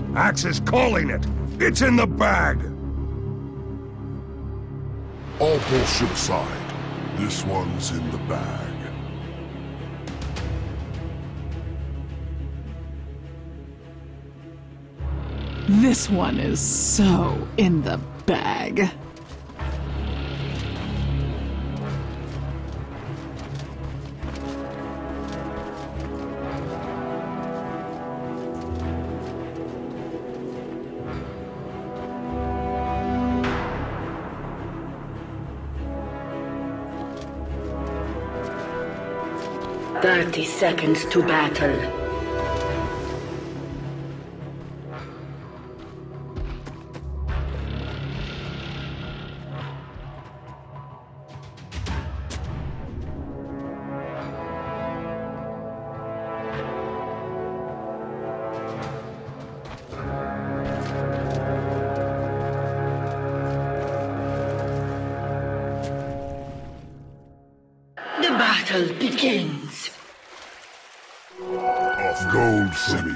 Axe is calling it. It's in the bag. All bullshit aside, this one's in the bag. This one is so in the bag. "30 seconds to battle." The battle begins. Off gold city.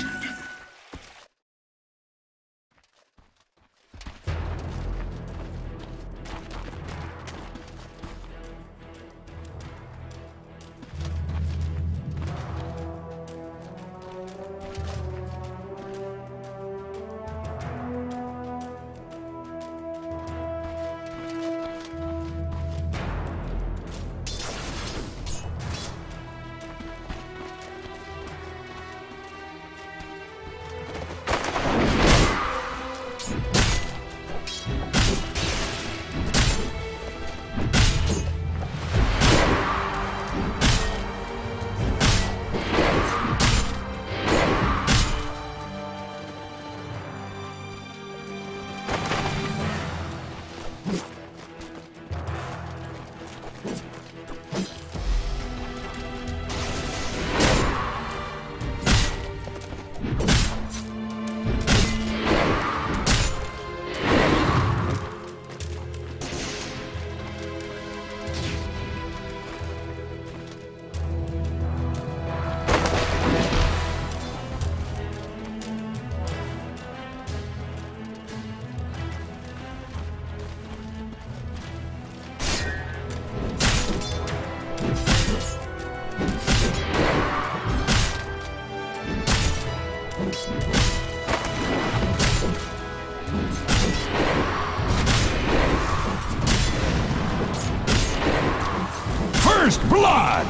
First blood!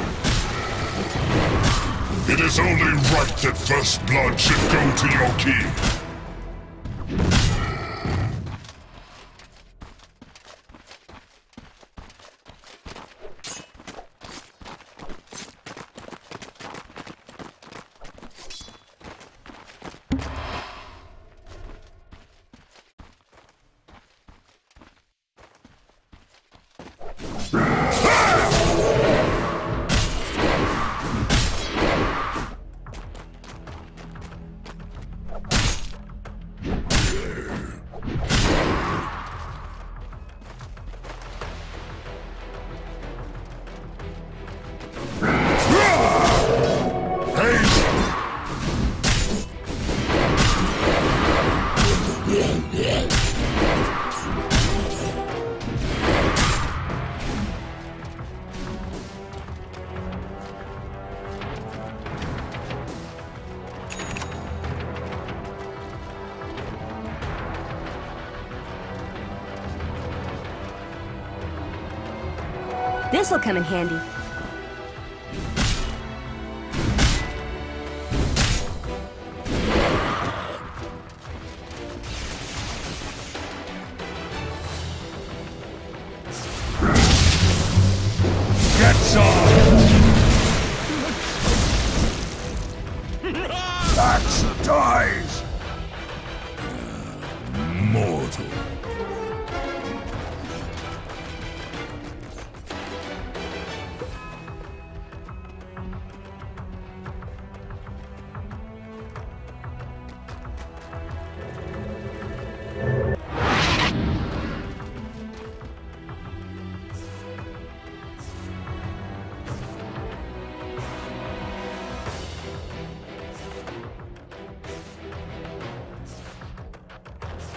It is only right that first blood should go to your king. This'll come in handy. Get some! Axe dies! Mortal.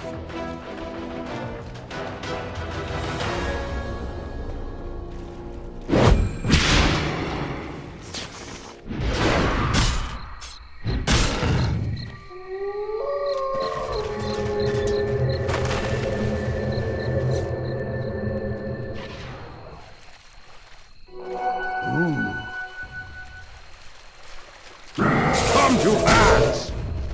Come to Axe!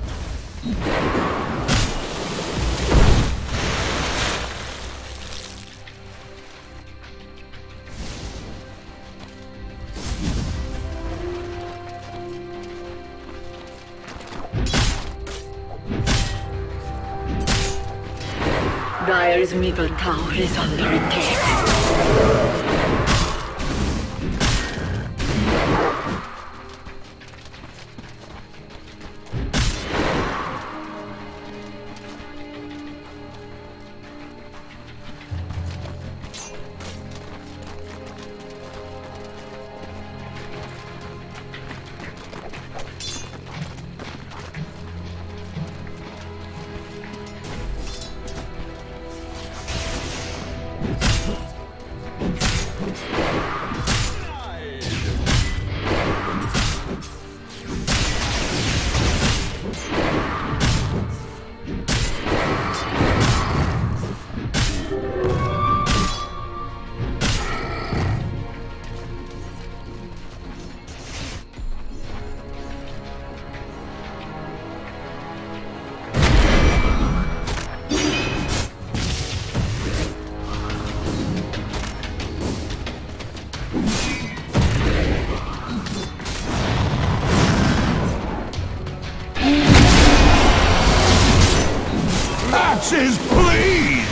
Dire's middle tower is under attack. Axe is pleased!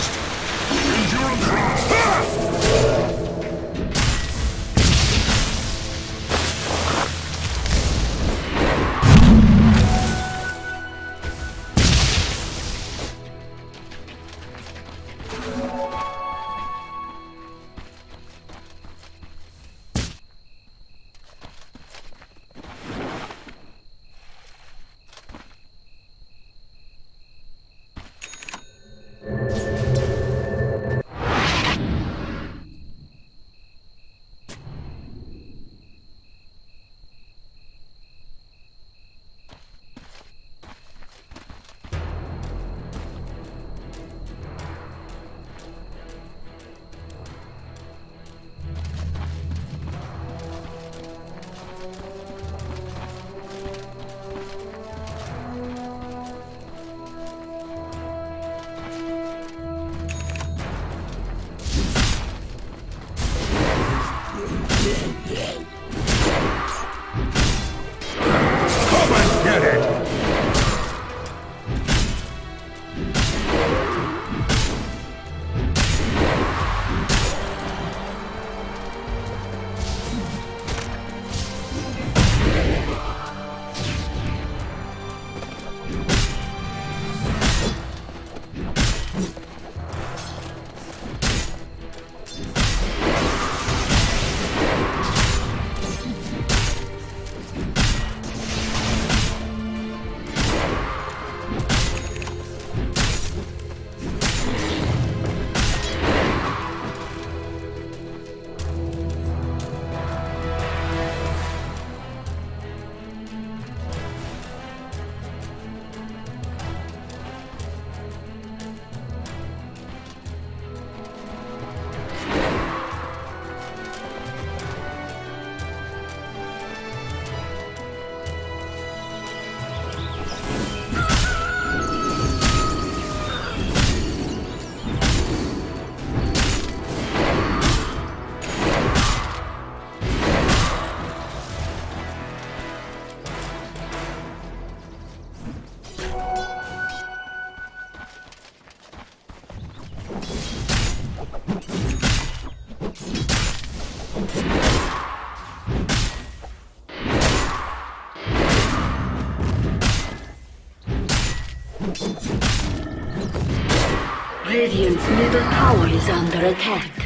Come and get it! Radiant's middle tower is under attack.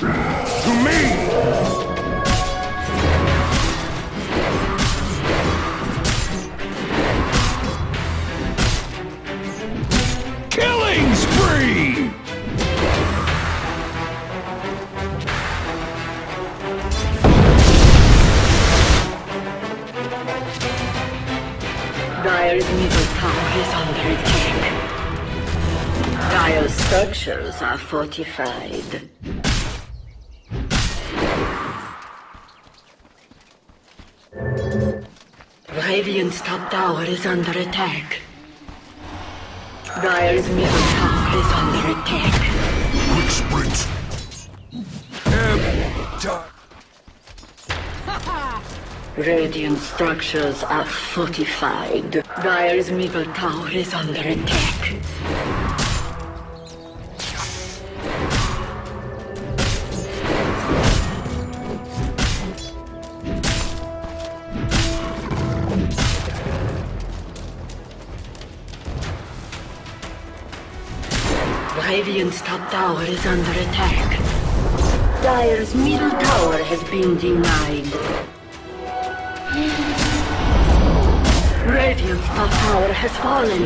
To me! Killing spree! Dire's middle tower is under attack. Dire's structures are fortified. Radiant's top tower is under attack. Dire's middle tower is under attack. Quick sprint. Radiant structures are fortified. Dire's middle tower is under attack. Radiant's top tower is under attack. Dire's middle tower has been denied. Radiant's top tower has fallen.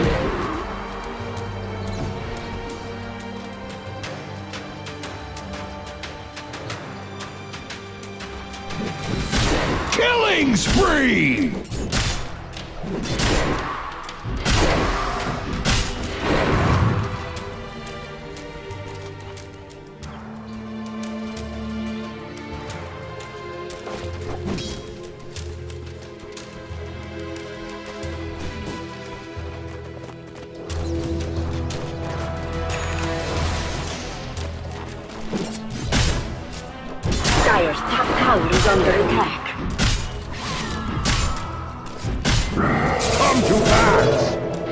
Killing spree! Dire's top tower is under attack. Come to Axe!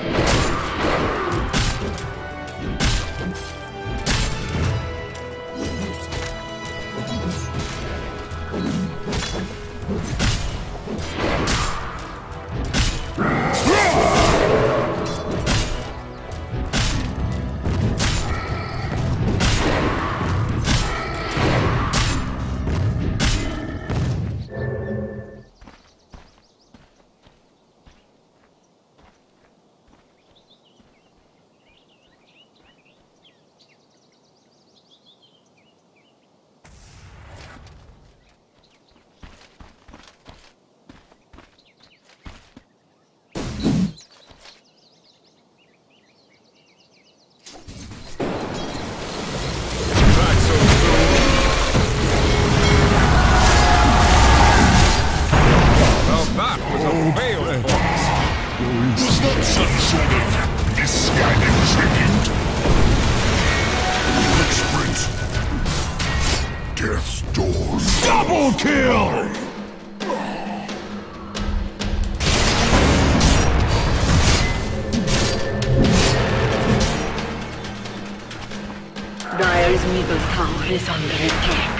Was that some sort of misguided tribute? Quick sprint. Death's doors. Double kill! Dire's middle tower is under attack.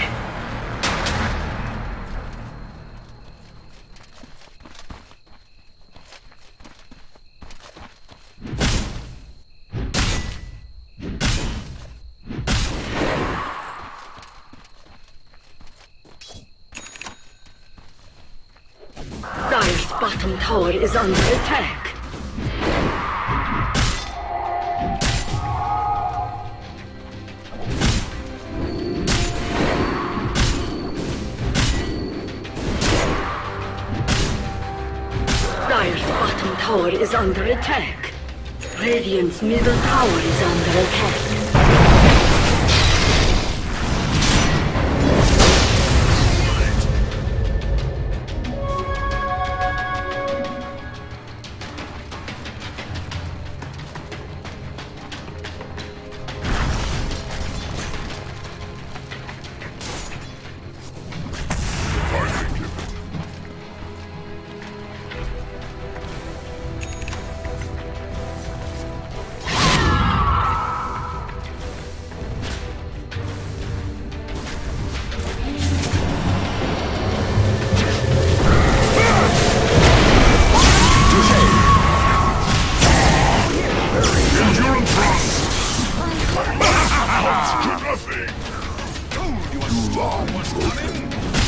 Dire's bottom tower is under attack. Dire's bottom tower is under attack. Radiant's middle tower is under attack. lie broken.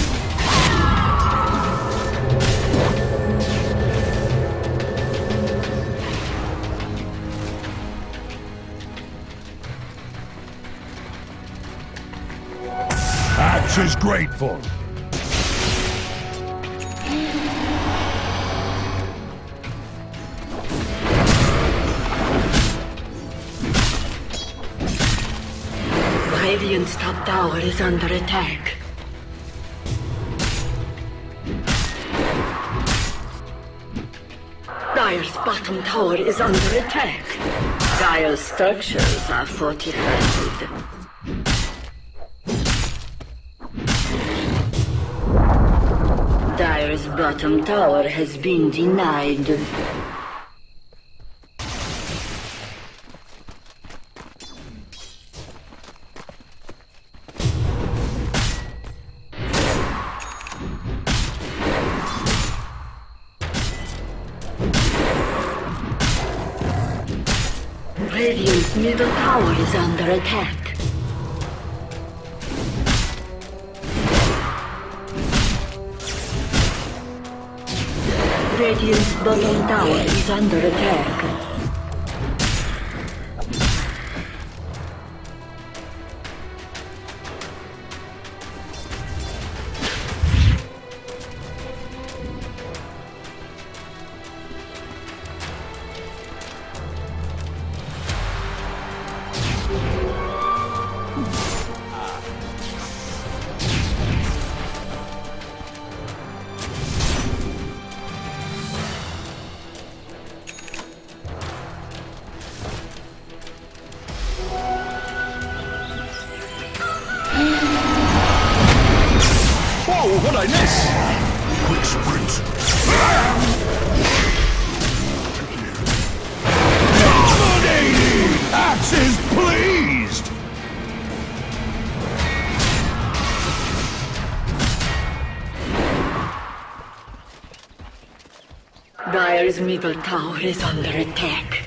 Axe is grateful. Radiant's top tower is under attack. Dire's bottom tower is under attack. Dire's structures are fortified. Dire's bottom tower has been denied. Radiant's middle tower is under attack. Radiant's bottom tower is under attack. Whoa, what'd I miss? Quick sprint. Dominating! Axe is pleased! Dire's middle tower is under attack.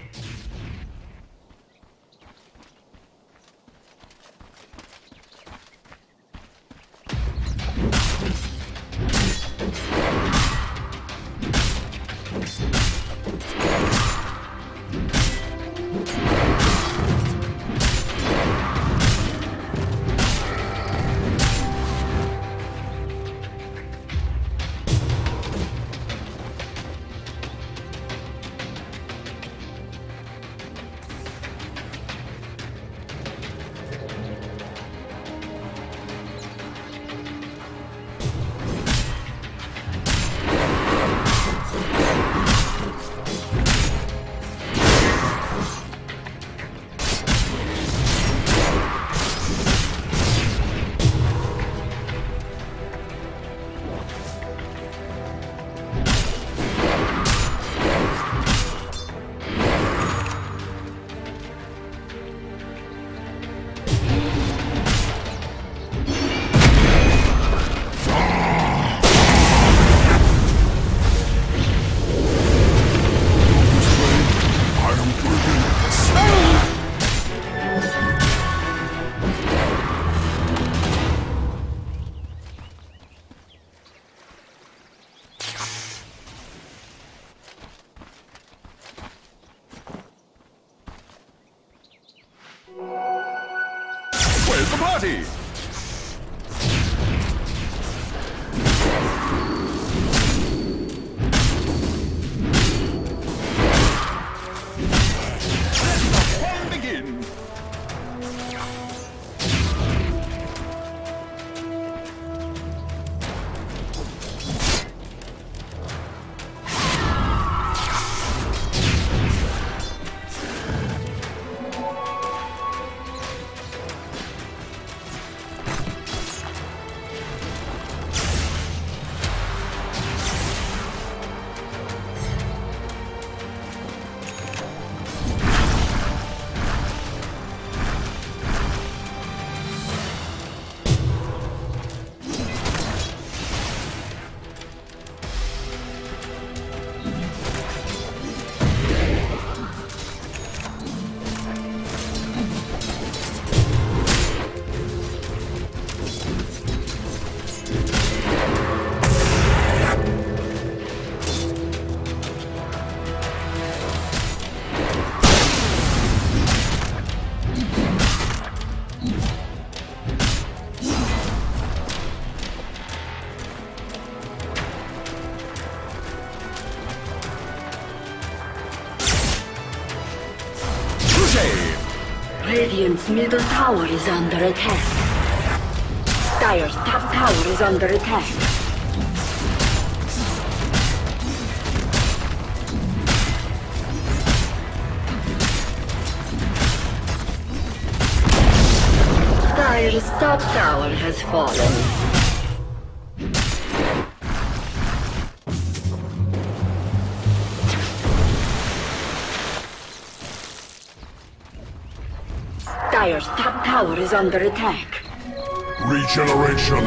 Where's the party? Let the fun begin! Dire's middle tower is under attack. Dire's top tower is under attack. Dire's top tower has fallen. Dire's top tower is under attack. Regeneration.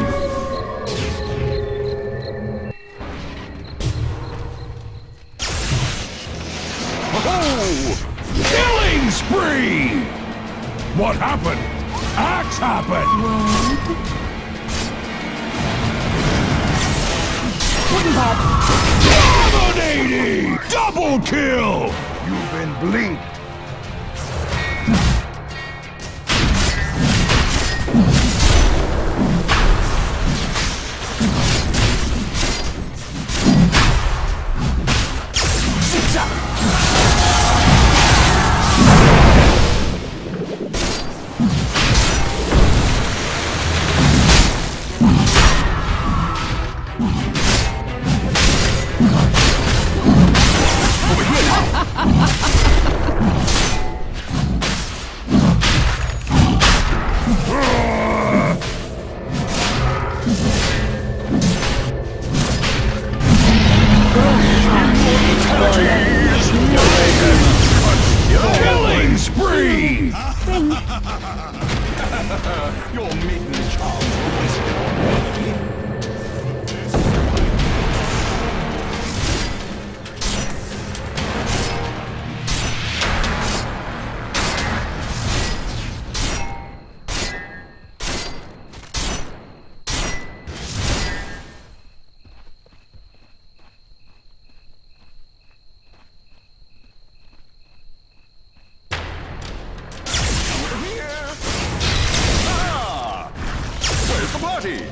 Oh! Killing spree! What happened? Axe happened! Dominating! Double kill! You've been blinked. Killing spree! You're meeting the child. Where's the party?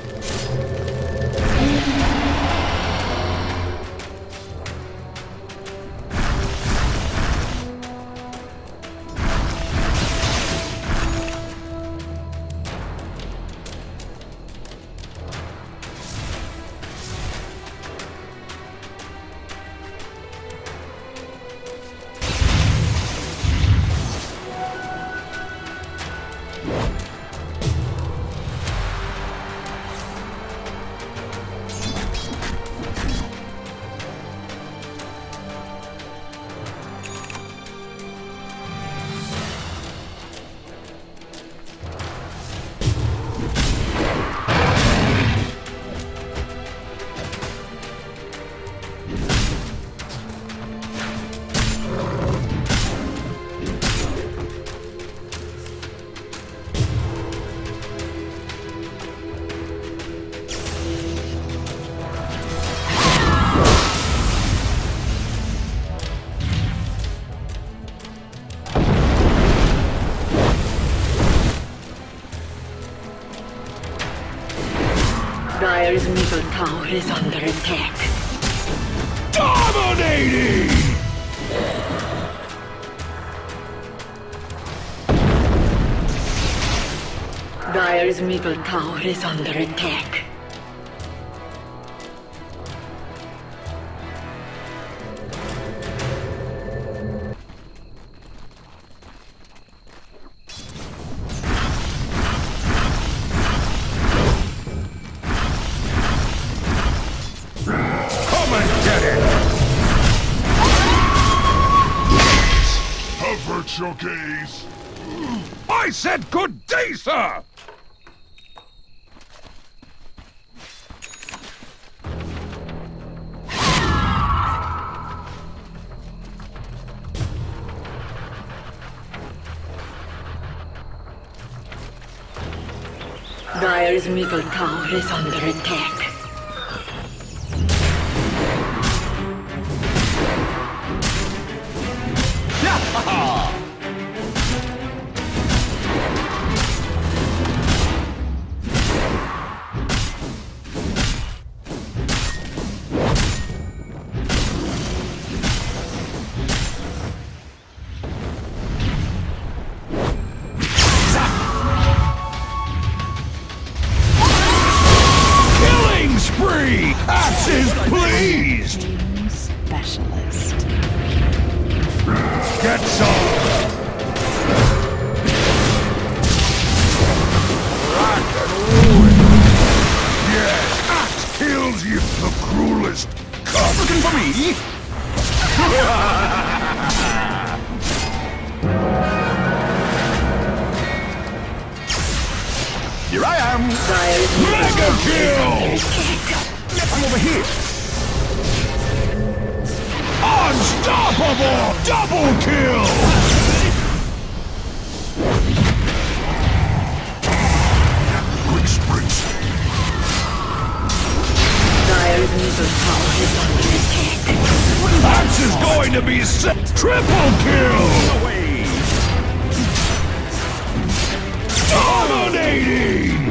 Dire's middle tower is under attack. Dominating! Dire's middle tower is under attack. Come and get it! Avert your gaze. I said good day, sir! Dire's middle tower is under attack. Get some! Rack and ruin! Yes, Axe kills you! The cruelest cub! Looking for me? Here I am! Mega kill! I'm over here! Unstoppable! Double kill! Quick sprints. Dire's middle tower is under attack. Axe is going to be set! Triple kill! Away! Dominating!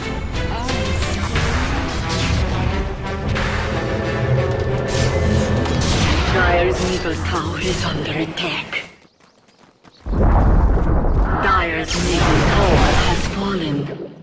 Dire's middle tower is under attack. Dire's middle tower has fallen.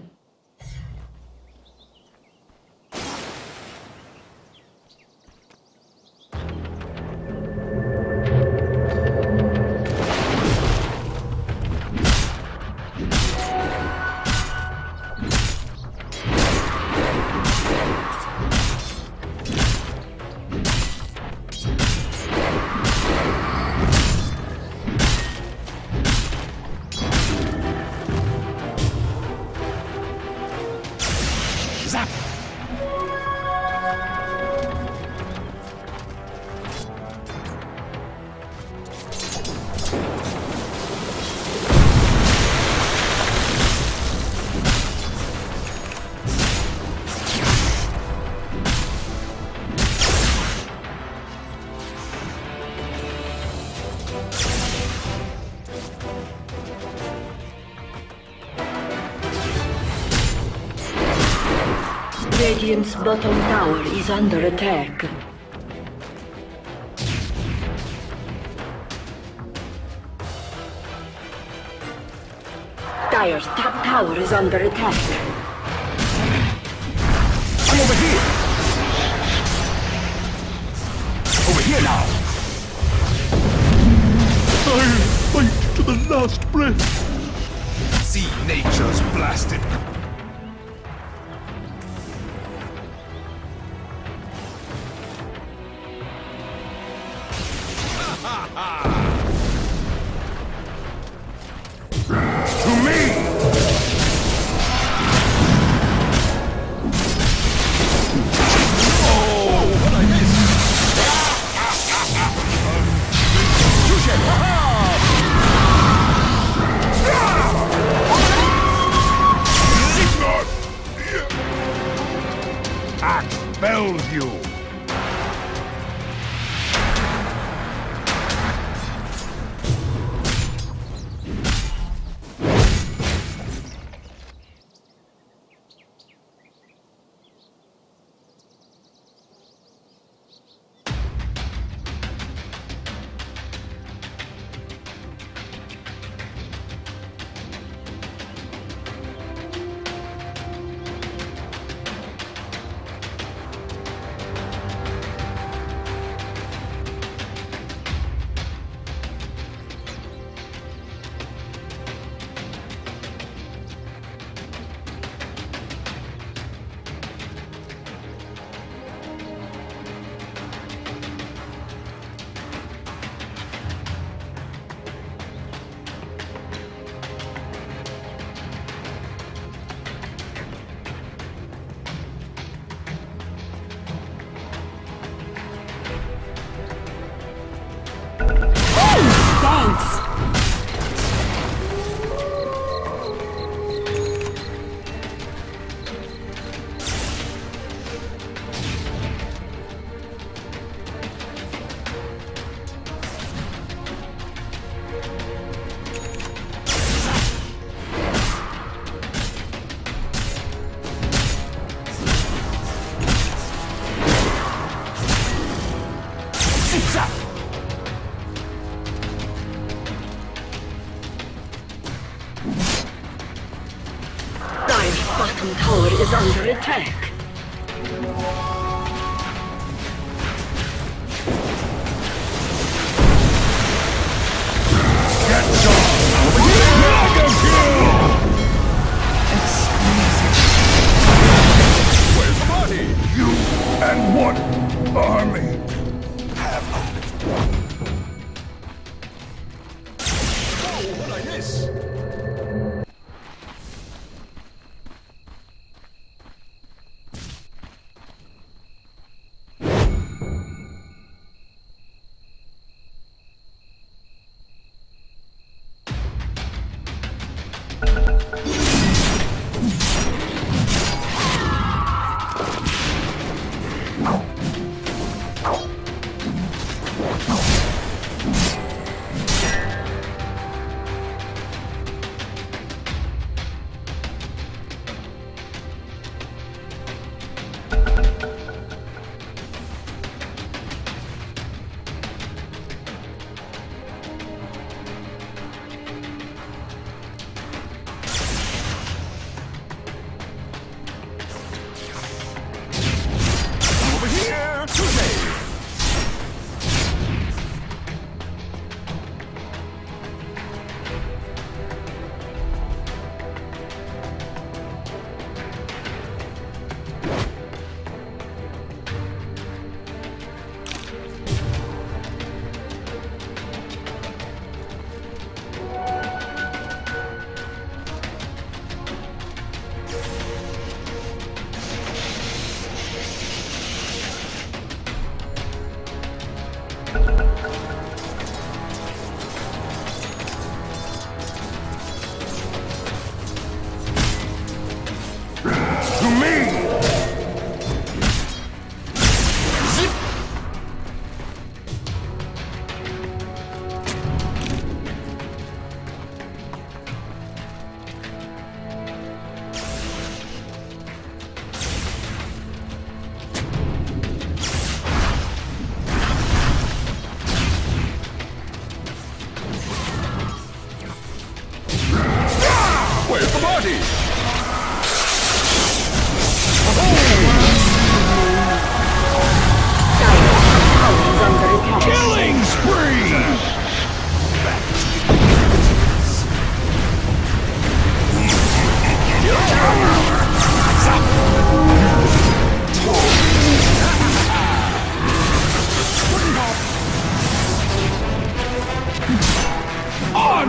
Radiant's bottom tower is under attack. Dire's top tower is under attack. I'm over here! Over here now! I fight to the last breath. See nature's blasted. To me! Oh, what I missed! Axe fells you! Thanks. Dire's bottom tower is under attack.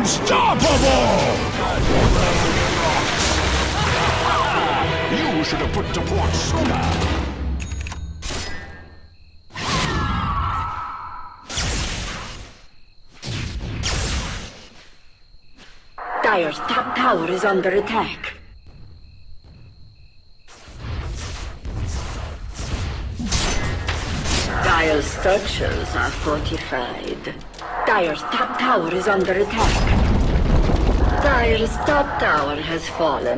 Unstoppable! You should have put to port sooner. Dire's top tower is under attack. Dire's structures are fortified. Dire's top tower is under attack. Dire's top tower has fallen.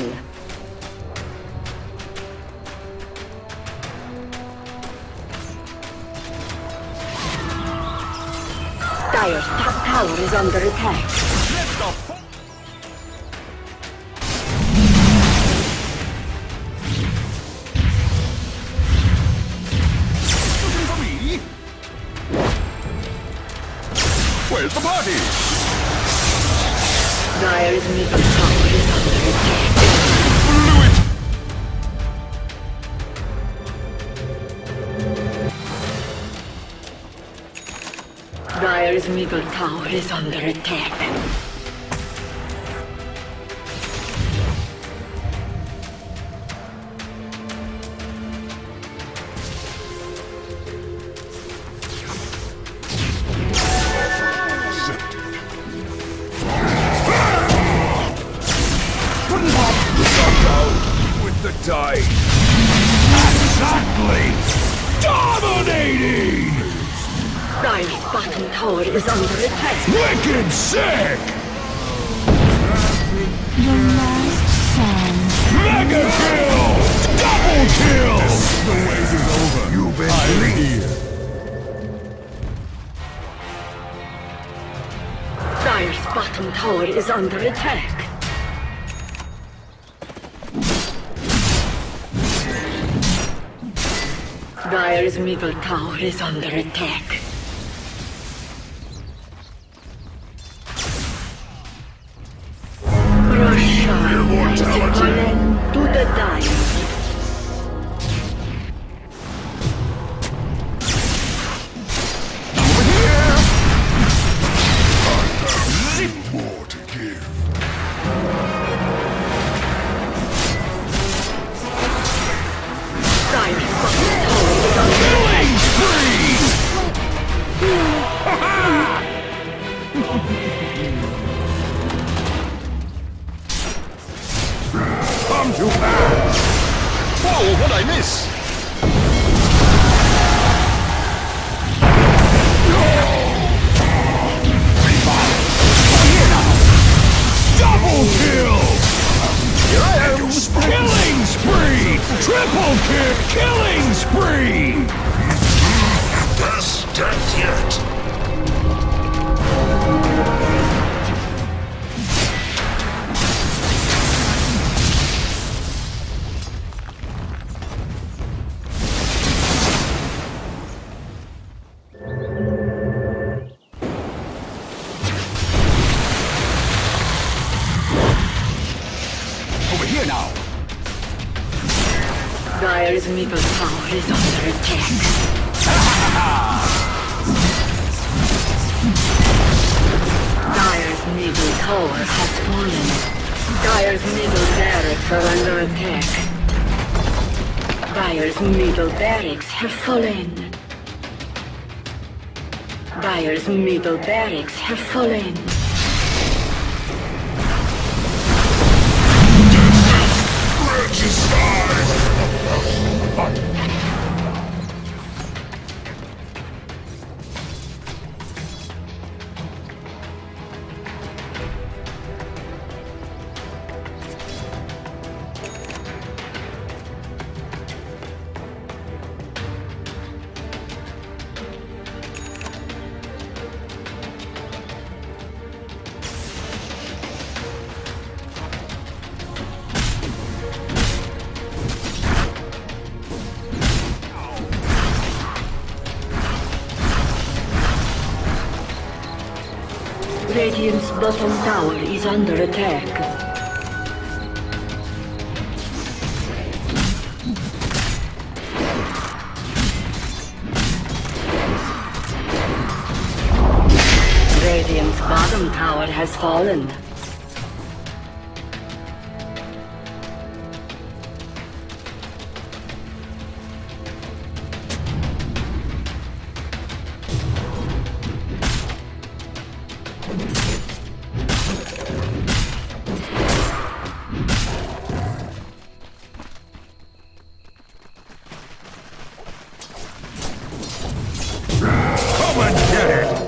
Dire's top tower is under attack. Where's the party? Dire's middle tower is under attack. Blew it! Dire's middle tower is under attack. Exactly! Dominating! Dire's bottom tower is under attack. Wicked sick! Your last song. Mega kill! Double kill! The wait is over. You've been here. Dire's bottom tower is under attack. Dire's middle tower is under attack. Russia is equivalent to the Dire. More to give. Dire's bottom tower is under Killing spree! Come to pass! Whoa, what'd I miss? Double kill! Here I am! Killing spree! Triple kill! Killing spree! Best death yet. Over here now! Dire's middle tower is under attack. Dire's middle tower has fallen. Dire's middle barracks are under attack. Dire's middle barracks have fallen. Dire's middle barracks have fallen. Radiant's bottom tower is under attack. Radiant's bottom tower tower has fallen. Come and get it!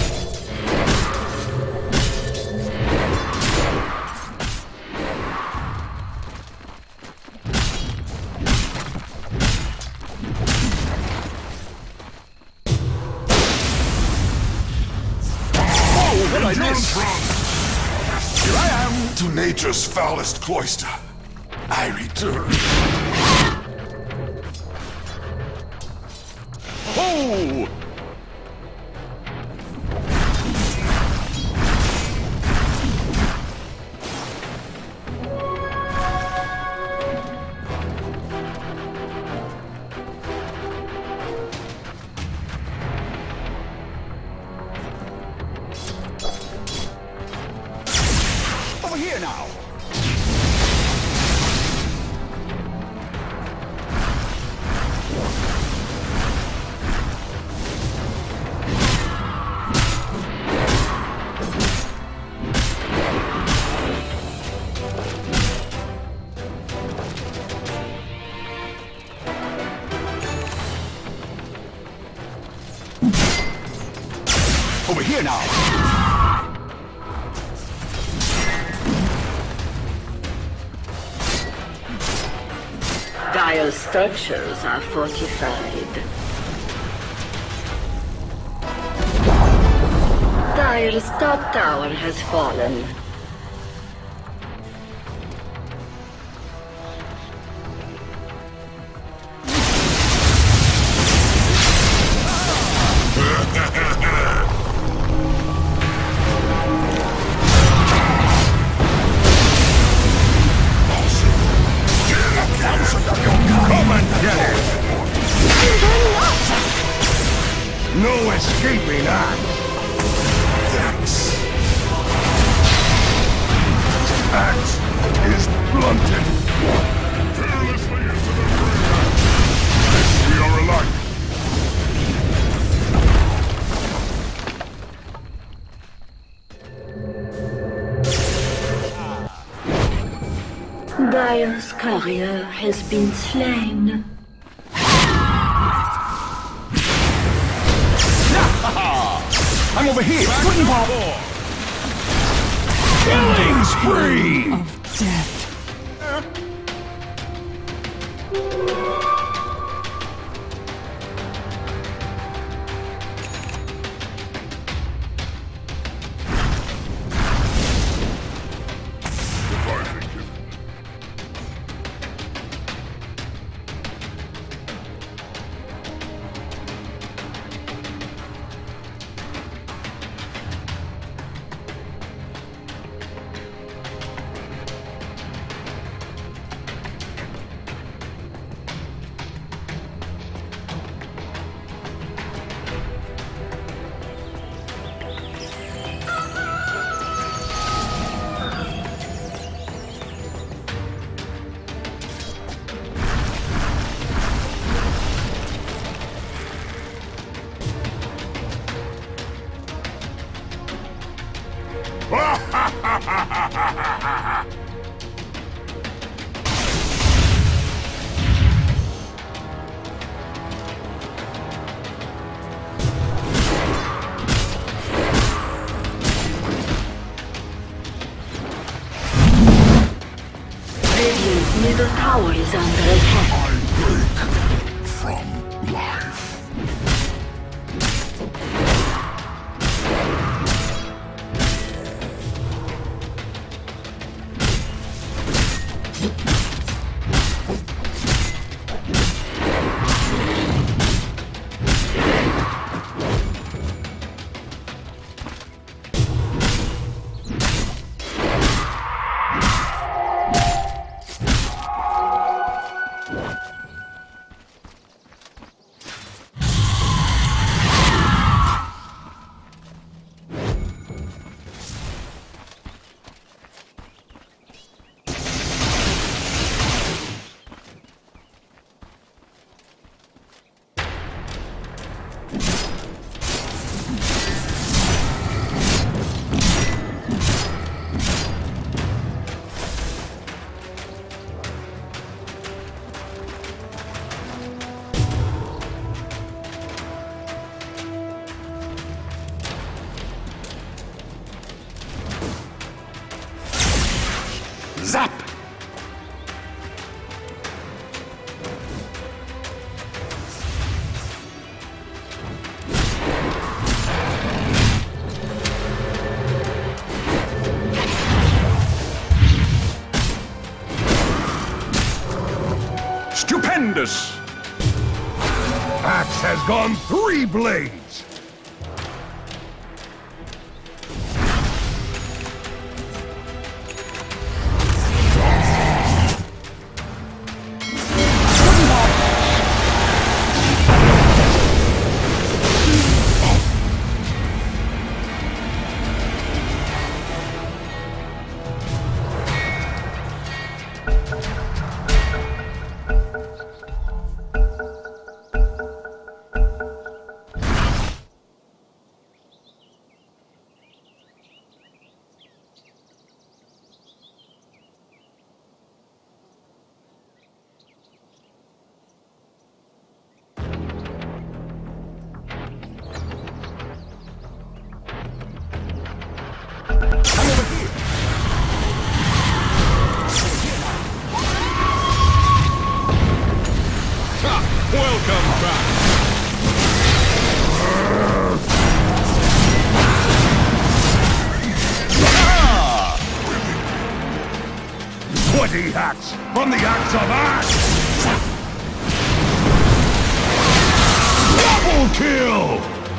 What I miss? Here I am. To nature's foulest cloister, I return. Oh! Over here now. Over here now. Dire structures are fortified. Dire's top tower has fallen. Come and get it! No escaping that! Thanks. Axe is blunted! Fearlessly into the grave. We are alike! Dire's courier has been slain. I'm over here. Wooden ball. Killing spree! Of death. Divinely given. Radiant's middle tower is under attack. I break from life. Stupendous! Axe has gone 3 blades! Welcome back! Sweaty hats from the Axe of Axe! Double kill!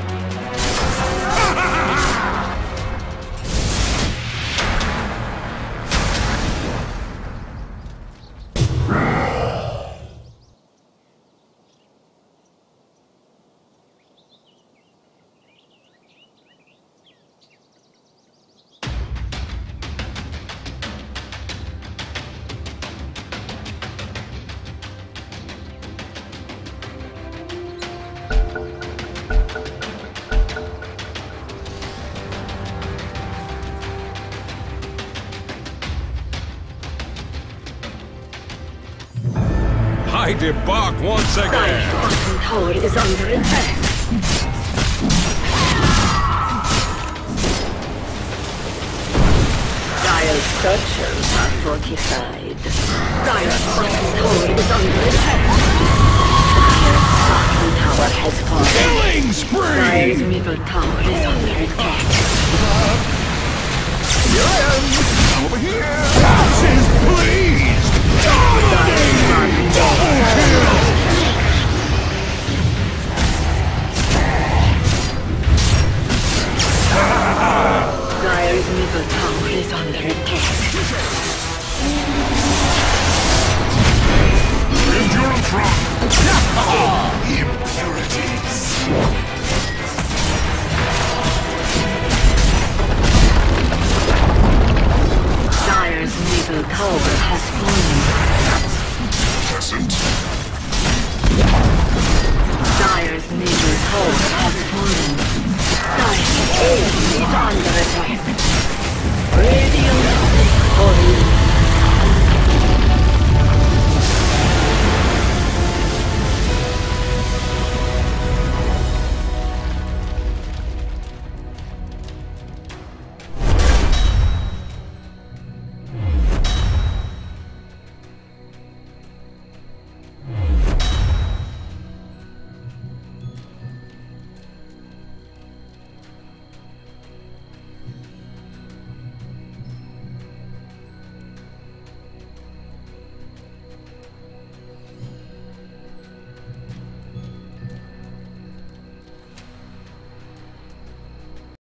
I debark once again! Dire's bottom tower is under attack. Dire's structures are fortified. Dire's bottom tower is under attack. Dire's bottom tower has fallen. Killing Dire's spree! middle tower is under attack. Here I am! Over here! Axe is pleased! Dominating! Double kill! Dire's middle tower is under attack. Endurance run!